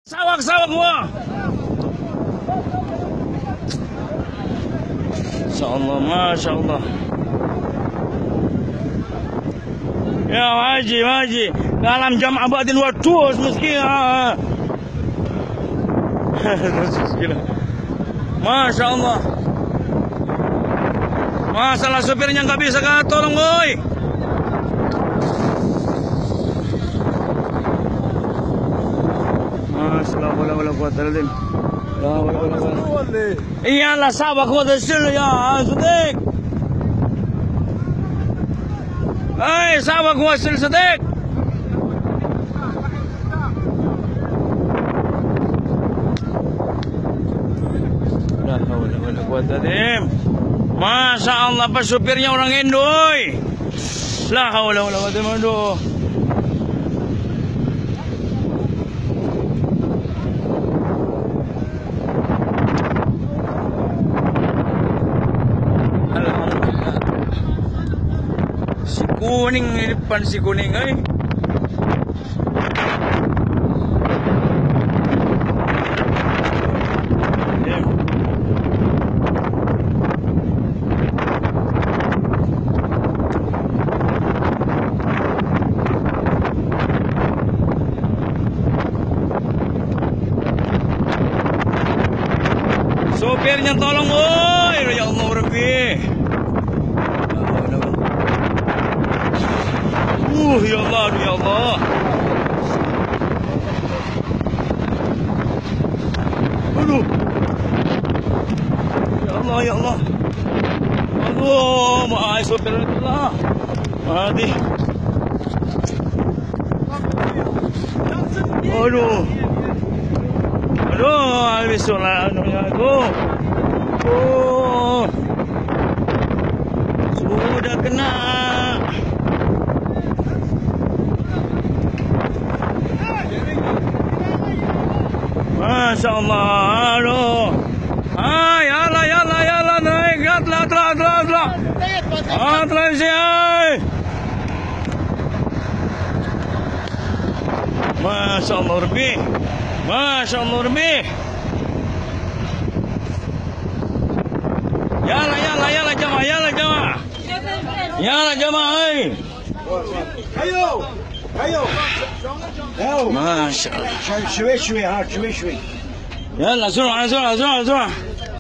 Sawak-sawak gua. Insyaallah, Masya Allah. Ya Haji, dalam jam abadin watus meski. Masya Allah. Masalah sopirnya nggak bisa kan, tolong boy. Masya Allah, wala quwwata illa billah. Iyalah sabak wada sil ya, Sadik. Hey, sabak wasil Sadik. La haula wala quwwata illa billah. Masya Allah, pas supirnya orang Indoy. La haula wala quwwata illa billah. Si kuning di depan, si kuning ay. Sopirnya tolong, woi, ya Allah Rabbi. Ya Allah, ya Allah. Aduh. Ya Allah, ya Allah. Aduh, maaf sopir itulah. Mati. Aduh. Aduh, habis solat aku. Oh. Sudah kena. Masya Allah, aduh. Yalla, naik, atlah. Atlah siai. Masya Allah, Rabbi. Masya Allah, Rabbi. Yalla, jamaah. Yalla, jamaah, hai. Ayo. Masya Allah. شوي ها شوي يلا سرعة